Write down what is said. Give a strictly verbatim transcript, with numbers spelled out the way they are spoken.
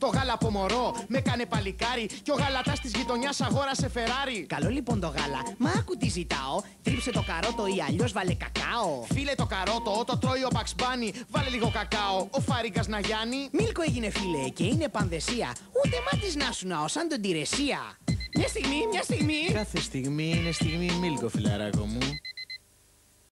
Το γάλα από μωρό με κάνε παλικάρι. Κι ο γαλατάς της γειτονιάς αγόρασε Φεράρι. Καλό λοιπόν το γάλα, μα άκου τι ζητάω. Τρίψε το καρότο ή αλλιώς βάλε κακάο. Φίλε το καρότο, το τρώει ο Bugs Bunny. Βάλε λίγο κακάο, ο Φάριγκας να γιάνει. Μίλκο έγινε φίλε και είναι πανδεσία. Ούτε μάτις να σου ναώ σαν τον Τηρεσία. Μια στιγμή, μια στιγμή. Κάθε στιγμή είναι στιγμή Μίλκο, φιλαράκο μου.